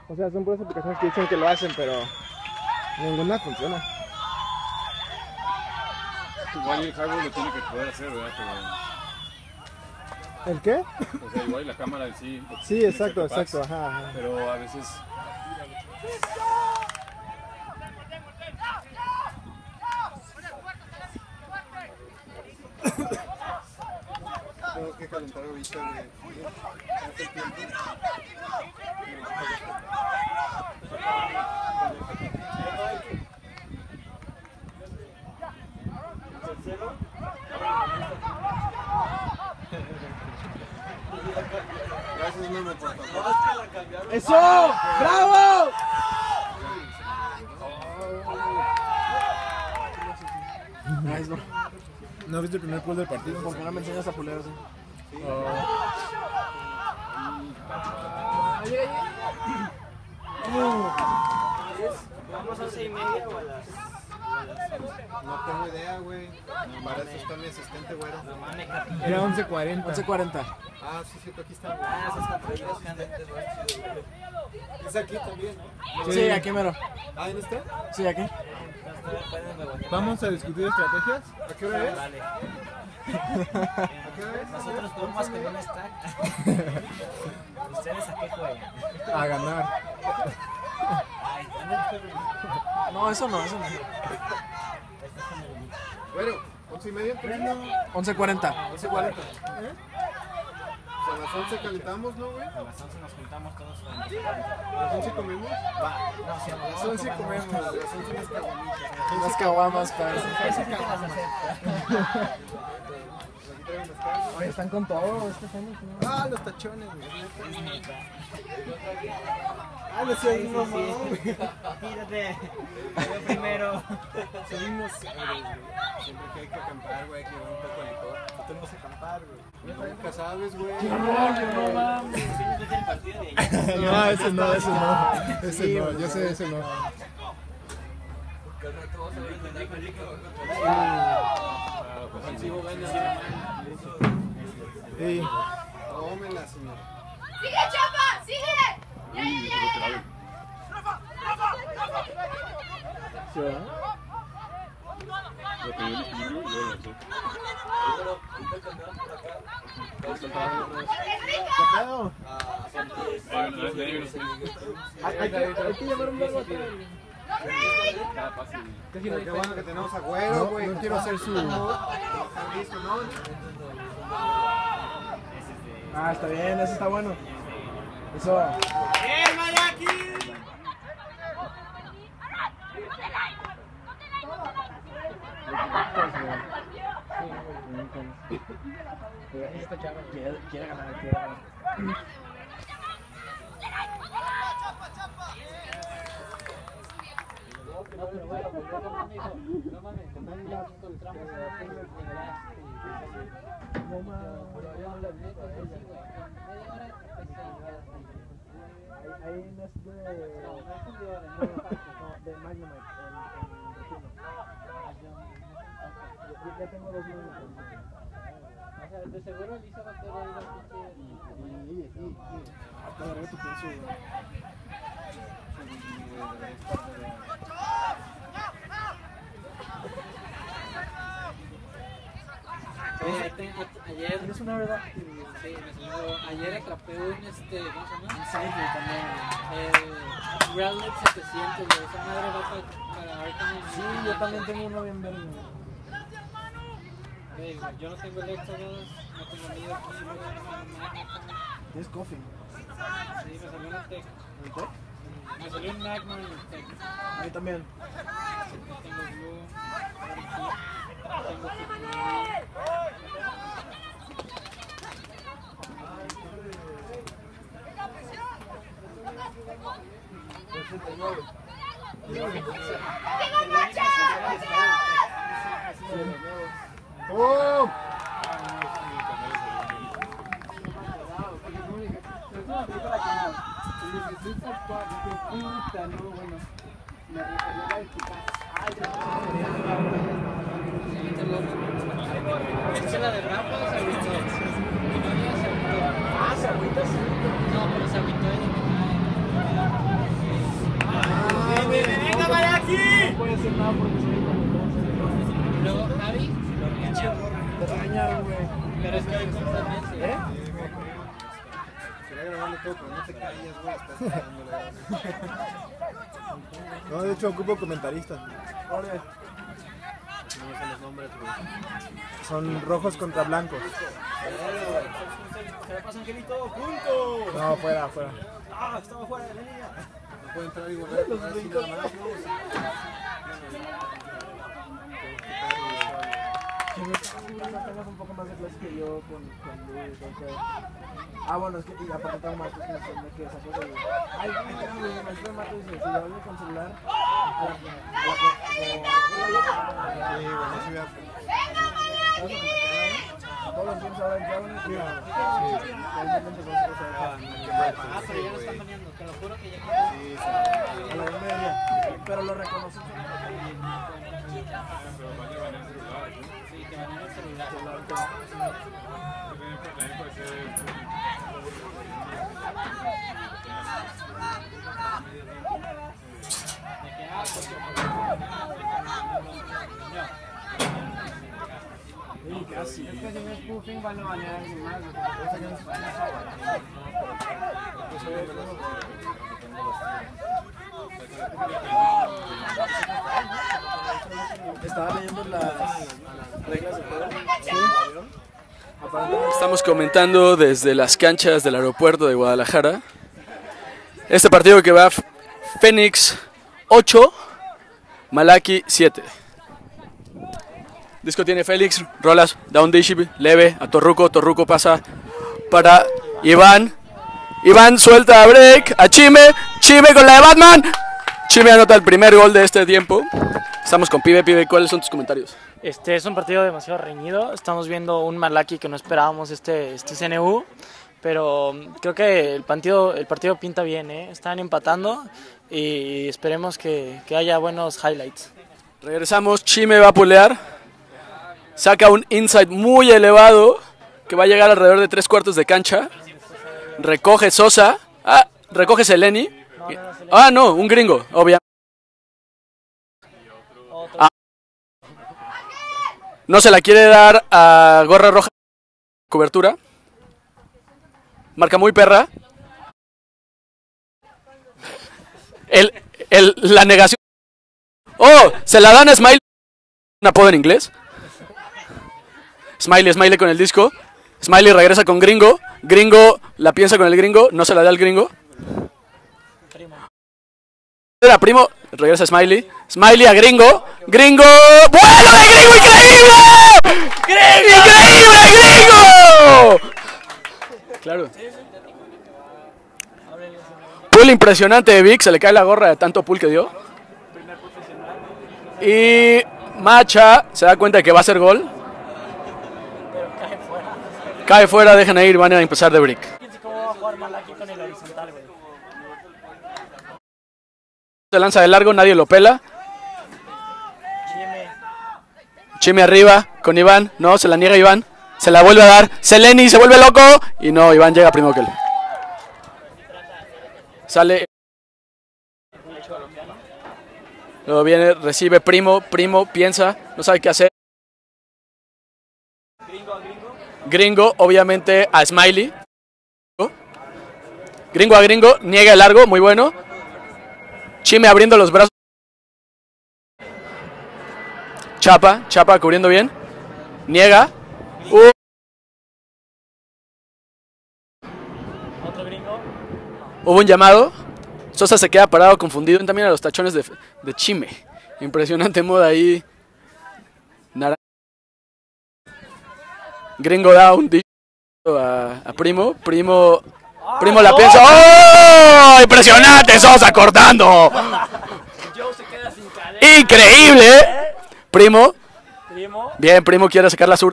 O sea, son puras aplicaciones que dicen que lo hacen, pero ninguna funciona. Igual el hardware lo tiene que poder hacer, ¿verdad? Pero... ¿El qué? O sea, igual la cámara en sí. Sí, exacto, exacto, ajá. Pero a veces... Tengo que calentar ahorita, güey. Hace tiempo. Gracias, Memo, por favor. ¡Eso! ¡Bravo! ¿No viste el primer gol del partido? ¿Por qué no me enseñas a pulear así? ¿Vamos a 11:30 o a las...? No tengo idea, güey. Para eso está mi asistente, güey. Era 11:40. 11:40. Ah, sí, sí, aquí está. Ah, esas contrarias. Es aquí también, ¿no? Sí, aquí mero. Ah, ¿en este? Sí, aquí. ¿Vamos a discutir estrategias? ¿A qué hora es? Vale. ¿A qué hora es? Nosotros jugamos con un stack. ¿Ustedes a qué juegan? A ganar. Ay, ¿dónde juegan? No, eso no, eso no. Bueno, 11:30. 11:40. 11:40. A las 11 calentamos, ¿no, güey? A las 11 nos juntamos todos con... ¿A las 11 comemos? Va, no, si a A las 11 comemos, a las 11 unas caguamitas. Unas caguamas, para. Eso sí te las acepto. Oye, están con todo este tenis, ¿no? Ah, los tachones, güey. Es neta. Ah, no sé, Ay, mamá, sí, güey. sí. Quítate. Yo primero. Subimos, siempre que hay que acampar, güey, hay que llevar un poco de licor. No tenemos que acampar, güey. Nunca sabes, güey. No mames. Sí, no es el partido de ayer. No, ese no, ese no. Ese no, yo sé, ese no. Ofensivo gana. Sí. Tómela, señor. ¡Sigue, Chapa! ¡Sigue! ¡Ya, ya, ya! ¿Sí, verdad? Lo que yo le escribí, yo lo lanzó. ¿Qué pedo? Hay que llevar un verbo atrás. Qué bueno que tenemos a Güero, güey. No quiero hacer su... Ah, está bien, eso está bueno. Eso. ¡Bien, Mayaki! Quiere ganar, quiere ganar. Ahí no es de Magnum ya tengo 2 minutos. O sea, de seguro Lisa va a querer ir al pinche... Sí. Hasta de reto pienso, güey. Ayer... ¿Tienes una verdad? Sí, me salió... Ayer atrapé un, ¿cómo se llama? Un cycle también. Rowlet 700, güey. Esa madre va para ahorita. Sí, yo también tengo uno bien verde. Yo no tengo el Exodus, no tengo mío aquí, no tengo Magma. ¿Tienes coffee? Sí, me salió una Tech. ¿El té? Me salió un Magma y un Tech. A mí también. No tengo Blue, no tengo ¡Oh! ¿Es la de Rafa o se agüitó? Ah, se agüitó. No, pero se agüitó. voy a decir nada porque soy el conductor. Luego Javi, Te regañaron, güey. pero es que hoy con Fernández. Quería grabarle todo, pero no te calles, güey. Estás cagándole. No, de hecho ocupo comentaristas. No sé los nombres, güey. Son rojos contra blancos. ¿Qué le pasa, Angelito? ¡Punto! No, fuera. ¡Ah! Estaba fuera de la línea. No puede entrar y volver a jugar así nada más, ¿no? Tengas un poco más de clase que yo con Luis, entonces... Ah, bueno, es que y aparte tengo más que sacó de... Ay, me maestro de Marta dice, si yo hablo con celular, todos los días ahora en Java, Ah, pero ya lo están poniendo, te lo juro que ya quedó. a la 1:30, pero lo reconocí. Sí, que van en el celular. Casi. Es que si no es spoofing van a banear a alguien más. Estaba leyendo las reglas de juego. Sí. Estamos comentando desde las canchas del aeropuerto de Guadalajara. Este partido que va Fénix 8, Malaki 7. Disco tiene Félix, rolas, down dish, leve, a Torruco, Torruco pasa para Iván. Iván suelta a break, a Chime, Chime con la de Batman. Chime anota el primer gol de este tiempo. Estamos con Pibe, ¿cuáles son tus comentarios? Este es un partido demasiado reñido. Estamos viendo un Malaki que no esperábamos este CNU, pero creo que el partido pinta bien, ¿eh? Están empatando y esperemos que haya buenos highlights. Regresamos, Chime va a pulear. Saca un inside muy elevado que va a llegar alrededor de 3/4 de cancha. Recoge Sosa. Recoge Seleni. No, un gringo, obviamente. No se la quiere dar a Gorra Roja. Cobertura. Marca muy perra. La negación. ¡Oh! Se la dan a Smiley. ¿Un apodo en inglés? Smiley con el disco. Smiley regresa con Gringo. Gringo la piensa con el gringo. No se la da al gringo. Era primo. Regresa Smiley. Smiley a Gringo. Gringo. ¡Bueno de Gringo! ¡Increíble! ¡Increíble, Gringo! Claro. Pull impresionante de Vic. Se le cae la gorra de tanto pull que dio. Y Macha se da cuenta de que va a hacer gol. Cae fuera, dejan ir, van a empezar de break. ¿Cómo va a jugar Malaki con el horizontal, güey? Se lanza de largo, nadie lo pela. Chime arriba con Iván. No, se la niega Iván. Se la vuelve a dar. Seleni se vuelve loco. Y no, Iván llega primero que él. Sale. Luego viene, recibe Primo. Primo piensa, no sabe qué hacer. Gringo, obviamente a Smiley. Gringo a Gringo, niega el largo, muy bueno. Chime abriendo los brazos. Chapa cubriendo bien. Niega. Otro gringo. Hubo un llamado. Sosa se queda parado, confundido. También a los tachones de Chime. Impresionante moda ahí. Gringo da un dicho a Primo. Primo la piensa. ¡Oh! ¡Impresionante! Sosa cortando. Increíble, ¿eh? Primo. Bien, Primo quiere sacar la sur.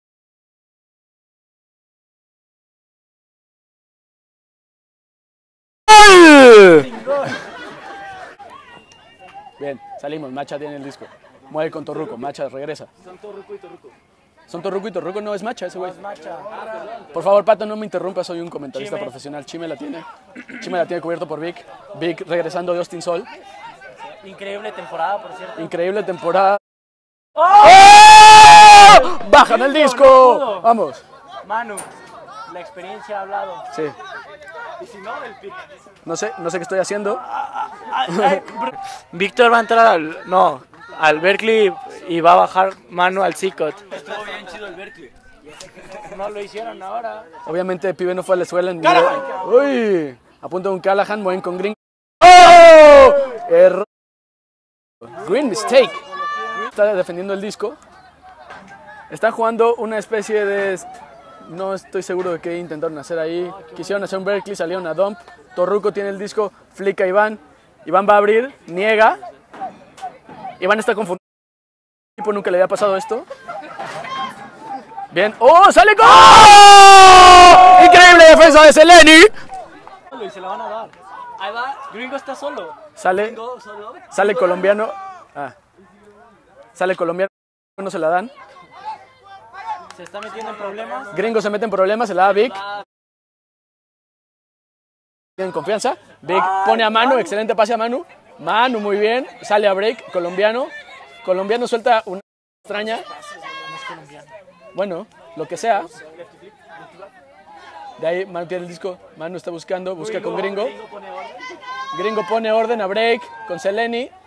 Bien, salimos. Macha tiene el disco. Mueve con Torruco. Macha regresa. Son Torruco y Torruco no es Macha ese güey. Por favor, Pato, no me interrumpas, soy un comentarista profesional. Chime la tiene cubierto por Vic. Vic regresando de Austin Sol. Increíble temporada, por cierto. Increíble temporada. ¡Oh! ¡Oh! ¡Bajan el No disco! pudo. Vamos. Manu, la experiencia ha hablado. Sí. Y si no, el pick. No sé qué estoy haciendo. Víctor va a entrar al Berkeley y va a bajar Manu al Cicot. Estuvo bien chido el Berkeley. No lo hicieron ahora. Obviamente, pibe no fue a la escuela en Uy, a punto de un Callahan, mueven con Green. ¡Oh! Error. Green mistake. Está defendiendo el disco. Están jugando una especie de... No estoy seguro de qué intentaron hacer ahí. Quisieron hacer un Berkeley, salieron a dump. Torruco tiene el disco, flica a Iván. Iván va a abrir, niega. Iván está confundido. Tipo nunca le había pasado esto. Bien. ¡Oh! ¡Sale gol! ¡Increíble defensa de Seleni! Y se la van a dar. Ahí va, Gringo está solo. Sale colombiano. Sale colombiano, no se la dan. Se está metiendo en problemas. Gringo se mete en problemas, se la da Vic. Tienen confianza. Vic pone a Manu, excelente pase a Manu. Manu muy bien, sale a break, colombiano. Colombiano suelta una extraña. Bueno, lo que sea. De ahí Manu tiene el disco, Manu está busca con Gringo. Gringo pone orden a break con Seleni.